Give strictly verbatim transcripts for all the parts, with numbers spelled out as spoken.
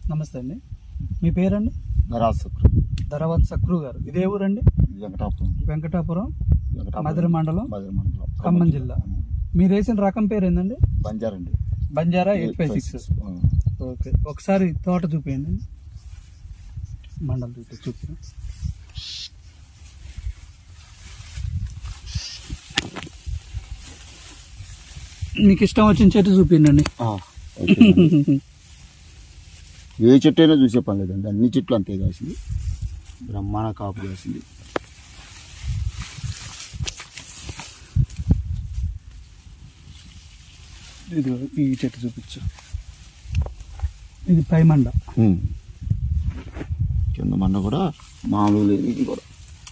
నమస్తే అండి, మీ పేరండి? ధరావత్ సక్రు. ధరావత్ సక్రు గారు. ఇదే ఊరండి? వెంకటాపురం. వెంకటాపురం, వెంకటాపురం మధుర మండలం, మధుర మండలం, ఖమ్మం జిల్లా. మీరు వేసిన రకం పేరు ఏందండి? బంజారా అండి. Banjara eight five six. Okay, ఒకసారి తోట చూపించండి. మండలం చూపి చూపి మీకు ఇష్టం వచ్చిన చెట్టు చూపించండి. ఏ చెట్టు అయినా చూసే పని లేదండి, అన్ని చెట్లు అంతే కాసింది, బ్రహ్మాండ కాపు కాసింది. ఇది ఈ చెట్టు చూపించు. ఇది పై మండ, కింద మండ కూడా మామూలు లేదు. ఇది కూడా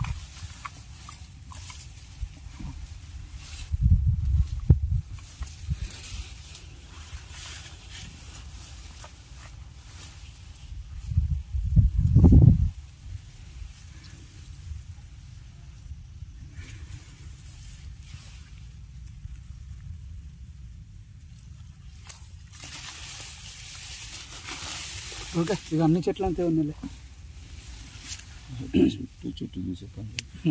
ఓకే. ఇక అన్ని చెట్లు అంతే ఉన్నాయి. చుట్టూ చుట్టూ చూసే పని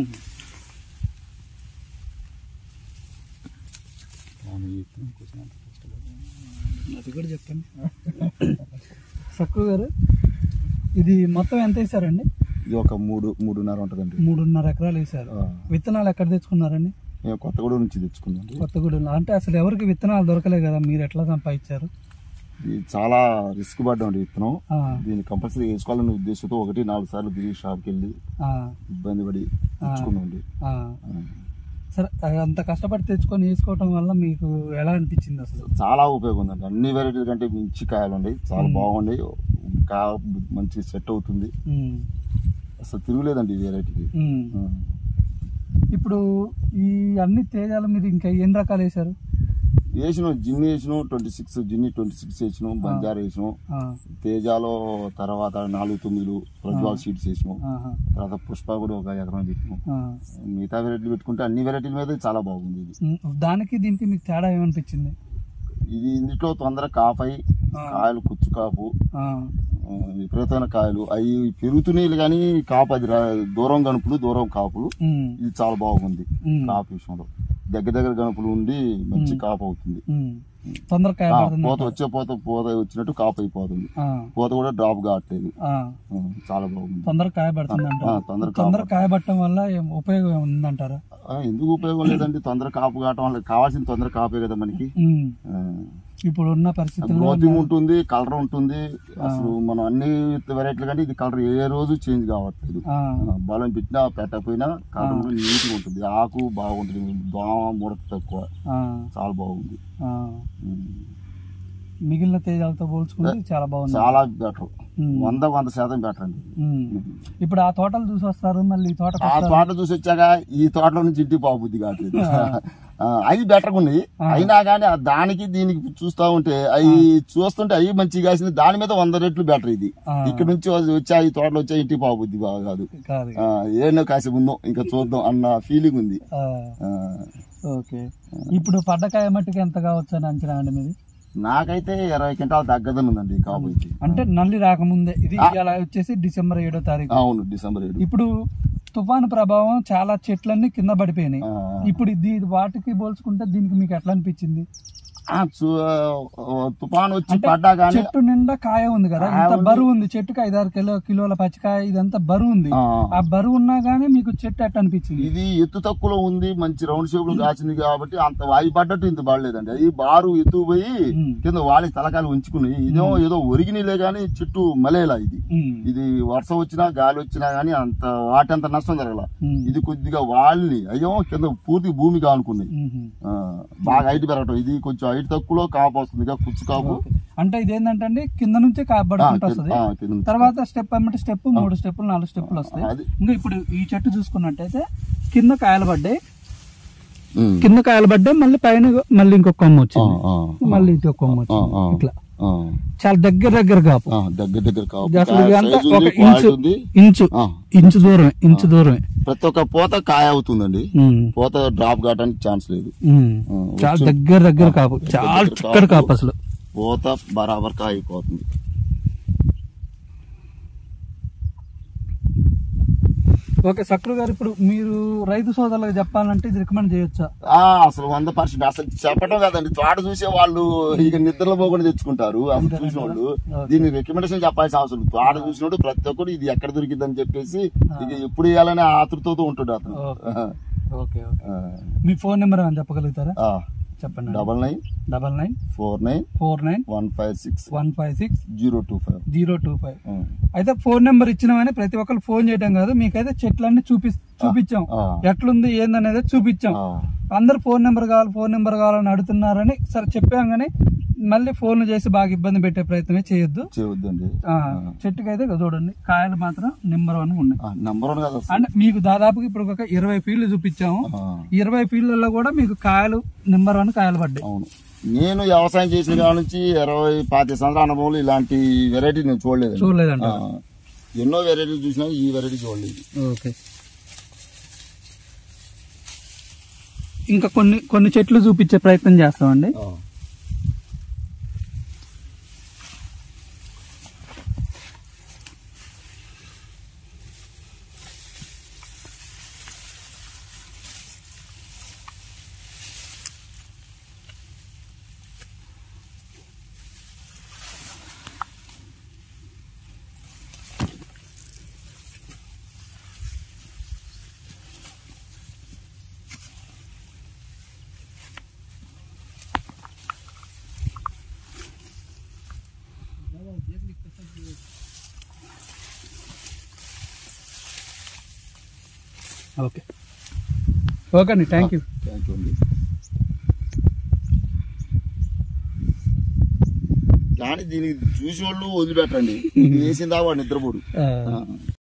అది కూడా చెప్పండి. సక్కు గారు, ఇది మొత్తం ఎంత వేసారండి? ఇది ఒక మూడు మూడున్నర ఉంటుందండి. మూడున్నర ఎకరాలు వేసారు. విత్తనాలు ఎక్కడ తెచ్చుకున్నారండి? మేము కొత్తగూడెం నుంచి తెచ్చుకున్నాం. కొత్తగూడెం అంటే అసలు ఎవరికి విత్తనాలు దొరకలే కదా, మీరు ఎట్లా సంపాదించారు? ఇది చాలా రిస్క్ పడ్డాం విత్తనం. దీన్ని కంపల్సరీ వేసుకోవాలనే ఉద్దేశంతో ఒకటి నాలుగు సార్లు తిరిగి షాప్కి వెళ్ళి ఇబ్బంది పడి తెచ్చుకున్నాండి. సరే, అంత కష్టపడి తెచ్చుకొని వేసుకోవటం వల్ల మీకు ఎలా అనిపించింది? అసలు చాలా ఉపయోగం ఉందండి. అన్ని వెరైటీల కంటే మంచి కాయలు ఉన్నాయి, చాలా బాగుంది, కాయ మంచిగా సెట్ అవుతుంది, అసలు తిరుగులేదండి ఈ వెరైటీకి. ఇప్పుడు ఈ అన్ని తేజాలు మీరు ఇంకా ఎన్ని రకాలు వేసారు? వేసినాం, జిన్ని వేసినాం, ట్వంటీ సిక్స్ జిన్ని ట్వంటీ సిక్స్ వేసినాం, బంజారా వేసినాం, తేజాలో తర్వాత నాలుగు తొమ్మిదిలు ప్రజ్వాల్ సీడ్స్ వేసినాం, తర్వాత పుష్ప కూడా ఒక ఎకరం పెట్టినాం. మిగతా వెరైటీలు పెట్టుకుంటే అన్ని వెరైటీల మీద చాలా బాగుంది. ఇది దానికి దీనికి మీకు తేడా ఏమనిపించింది? ఇది ఇందులో తొందర కాపై కాయలు కుచ్చు కాపు, విపరీతమైన కాయలు అవి పెరుగుతున్నాయి కానీ కాపు అది దూరం గణుపులు దూరం కాపులు. ఇది చాలా బాగుంది కాపు విషయంలో. దగ్గర దగ్గర గణపులు ఉండి మంచి కాపు అవుతుంది. తొందరగా పోత వచ్చే పోత పోత వచ్చినట్టు కాపు అయిపోతుంది, పోత కూడా డ్రాప్ కావట్లేదు, చాలా బాగుంది. తొందరగా కాయబడుతుంది. తొందరగా కాయబట్టడం వల్ల ఉపయోగం ఉందంటారా? ఎందుకు ఉపయోగం లేదండి, తొందర కాపు కావటం వల్ల కావాల్సిన తొందర కాపే కదా మనకి. ఇప్పుడు ఉన్న పరిస్థితి గ్రోతింగ్ ఉంటుంది, కలర్ ఉంటుంది. అసలు మనం అన్ని వెరైటీలు కంటే ఇది కలర్ ఏ రోజు చేంజ్ కావట్లేదు. బలం పెట్టినా పెట్టకపోయినా కలర్ నీట్గా ఉంటుంది, ఆకు బాగుంటుంది, దోమ ముడత తక్కువ, చాలా బాగుంది. మిగిలిన తేజాలతో పోల్చుకుంటే చాలా బాగుంది, చాలా బెటర్, వంద వంద శాతం బెటర్ అండి. ఇప్పుడు ఆ తోటలు చూసి వస్తారు, మళ్ళీ ఈ తోట ఆ తోట చూసి వచ్చాక ఈ తోటలో నుంచి ఇంటికి బాబుద్ది కావట్లేదు. అవి బెటర్గా ఉన్నాయి, అయినా కానీ దానికి దీనికి చూస్తా ఉంటే అవి చూస్తుంటే అవి మంచిగా కాసింది, దాని మీద వంద రెట్లు బెటర్. ఇది ఇక్కడ నుంచి వచ్చా ఈ తోటలో వచ్చా ఇంటికి బాబుద్ది బాగా కాదు, ఏనో కాసి ఉందో ఇంకా చూద్దాం అన్న ఫీలింగ్ ఉంది. ఓకే, ఇప్పుడు పడ్డకాయ మట్టికి ఎంత కావచ్చు అని అంచనా అండి మీది? నాకైతే ఇరవై క్వింటాలు తగ్గదని ఉందండి కాబోతే. అంటే నల్లి రాకముందే ఇది వచ్చేసి డిసెంబర్ ఏడో తారీఖు. అవును, డిసెంబర్ ఏడు. ఇప్పుడు తుఫాను ప్రభావం చాలా చెట్లన్నీ కింద పడిపోయినాయి. ఇప్పుడు ఇది వాటికి పోల్చుకుంటే దీనికి మీకు ఎట్లా అనిపించింది? తుఫాను వచ్చి పడ్డా కానీ చెట్టు నిండా కాయ ఉంది కదా, ఇంత బరువు ఉంది చెట్టుకి, ఐదారు కిలో కిలోల పచ్చికాయ, ఇదంతా బరువు ఉంది. ఆ బరువు ఉన్నా గానీ మీకు చెట్టు ఎట్లా అనిపించింది? ఇది ఎత్తు తక్కువలో ఉంది, మంచి రౌండ్ షేప్ లో కాసింది కాబట్టి అంత వాయి పడ్డట్టు ఇంత పడలేదండి. అది బారు ఎత్తు పోయి కింద వాలి తలకాయలు ఉంచుకుని, ఇదేమో ఏదో ఒరిగినలే గానీ చెట్టు మలేలా. ఇది ఇది వర్షం వచ్చినా గాలి వచ్చినా గానీ అంత వాటి అంత నష్టం జరగల. ఇది కొద్దిగా వాళ్ళని అయ్యో కింద పూర్తి భూమిగా అనుకున్నాయి, బాగా హైట్ పెరగటం. ఇది కొంచెం హైట్ తక్కువలో కాపు వస్తుంది, కుచ్చు కాపు. అంటే ఇదేంటంటే కింద నుంచే కాపాడుకుంటూ వస్తుంది, తర్వాత స్టెప్ అన్నమాట స్టెప్ మూడు స్టెప్పులు నాలుగు స్టెప్పులు వస్తాయి. ఇంకా ఇప్పుడు ఈ చెట్టు చూసుకున్నట్టయితే కింద కాయలు పడ్డాయి, కింద కాయలు పడ్డాయి, మళ్ళీ పైన మళ్ళీ ఇంకొక కొమ్మ వచ్చింది, మళ్ళీ ఇంకొక కొమ్మ వచ్చింది. ఇట్లా చాలా దగ్గర దగ్గర కాపు, దగ్గర దగ్గర ఒక ఇంచు ఇంచు ఇంచు దూరమే ఇంచు దూరమే ప్రతి ఒక్క పూత కాయ అవుతుందండి, పూత డ్రాప్ కావడానికి ఛాన్స్ లేదు. చాలా దగ్గర దగ్గర కాపు, చాలా చిక్కటి కాపు, అసలు పూత బరాబర్ కాయ అయిపోతుంది. ఓకే సక్రు గారు, ఇప్పుడు మీరు రైతు సోదరులకు చెప్పాలంటే ఇది రికమెండ్ చేయొచ్చా? అసలు వంద పర్సెంట్ అసలు చెప్పడం కాదండి, తోట చూసే వాళ్ళు ఇక నిద్రలో పోకుండా తెచ్చుకుంటారు. అసలు చూసిన వాళ్ళు దీన్ని రికమెండేషన్ చెప్పాల్సిన అవసరం. తోట చూసినోడు ప్రతి ఒక్కరు ఇది ఎక్కడ దొరికిందని చెప్పేసి ఇక ఎప్పుడు వేయాలనే ఆతృతతో ఉంటాడు అతను. Okay okay. మీ ఫోన్ నెంబర్ అని చెప్పగలుగుతారా? చెప్పండి. Double nine double nine four nine four nine one five six one five six zero two five zero two five అయితే ఫోన్ నెంబర్ ఇచ్చినామని ప్రతి ఒక్కరు ఫోన్ చేయడం కాదు, మీకైతే చెట్లన్నీ చూపి చూపించాం, ఎట్లుంది ఏందనేది చూపించాం. అందరు ఫోన్ నెంబర్ కావాలి ఫోన్ నెంబర్ కావాలని అడుగుతున్నారని సరే చెప్పాం, కానీ మళ్ళీ ఫోన్లు చేసి బాగా ఇబ్బంది పెట్టే ప్రయత్నమే చేయొద్దు. చేయొద్దండి. చెట్టుకి అయితే చూడండి కాయలు మాత్రం నెంబర్ వన్ ఉన్నాయి. నెంబర్ వన్ కదా. అంటే మీకు దాదాపుగా ఇప్పుడు ఒక ఇరవై ఫీల్డ్ చూపించాము, ఇరవై ఫీల్డ్లలో కూడా మీకు కాయలు నెంబర్ వన్ కాయలు పడ్డాయి. అవును, నేను వ్యవసాయం చేసిన కాడ నుంచి ఇరవై పాతి సంవత్సరాల అనుభవం ఇలాంటి వెరైటీ నేను చూడలేదు చూడలేదంట. ఎన్నో వెరైటీలు చూసినా ఈ వెరైటీ చూడలేదు. ఓకే, ఇంకా కొన్ని కొన్ని చెట్లు చూపించే ప్రయత్నం చేస్తామండి. ఓకే ఓకే అండి, థ్యాంక్ యూ. థ్యాంక్ యూ అండి. కానీ దీనికి చూసి వాళ్ళు వదిలిపెట్టండి, వేసిందా వాడు నిద్రపోడు.